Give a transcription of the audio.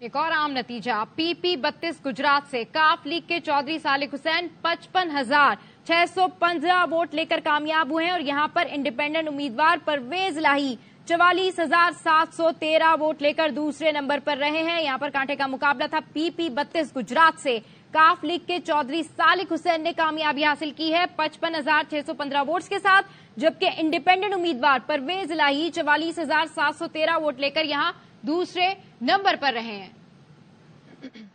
एक और आम नतीजा पीपी 32 गुजरात से काफ लीग के चौधरी सालिक हुसैन 55,615 वोट लेकर कामयाब हुए हैं और यहां पर इंडिपेंडेंट उम्मीदवार परवेज लाही 44,713 वोट लेकर दूसरे नंबर पर रहे हैं। यहां पर कांटे का मुकाबला था। पीपी 32 गुजरात से काफ लीग के चौधरी सालिक हुसैन ने कामयाबी हासिल की है 55,615 वोट्स के साथ, जबकि इंडिपेंडेंट उम्मीदवार परवेज लाही 44,713 वोट लेकर यहां दूसरे नंबर पर रहे हैं।